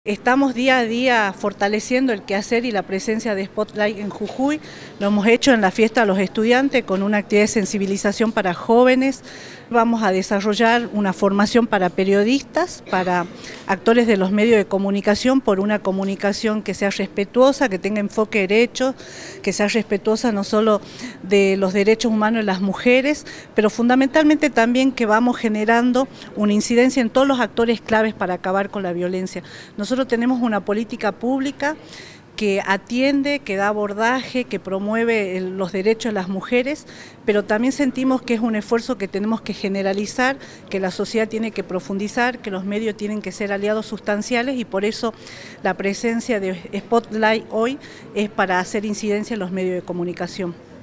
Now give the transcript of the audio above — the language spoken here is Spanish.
Estamos día a día fortaleciendo el quehacer y la presencia de Spotlight en Jujuy. Lo hemos hecho en la fiesta a los estudiantes con una actividad de sensibilización para jóvenes. Vamos a desarrollar una formación para periodistas, para actores de los medios de comunicación, por una comunicación que sea respetuosa, que tenga enfoque de derechos, que sea respetuosa no solo de los derechos humanos de las mujeres, pero fundamentalmente también que vamos generando una incidencia en todos los actores claves para acabar con la violencia. Nosotros tenemos una política pública que atiende, que da abordaje, que promueve los derechos de las mujeres, pero también sentimos que es un esfuerzo que tenemos que generalizar, que la sociedad tiene que profundizar, que los medios tienen que ser aliados sustanciales y por eso la presencia de Spotlight hoy es para hacer incidencia en los medios de comunicación.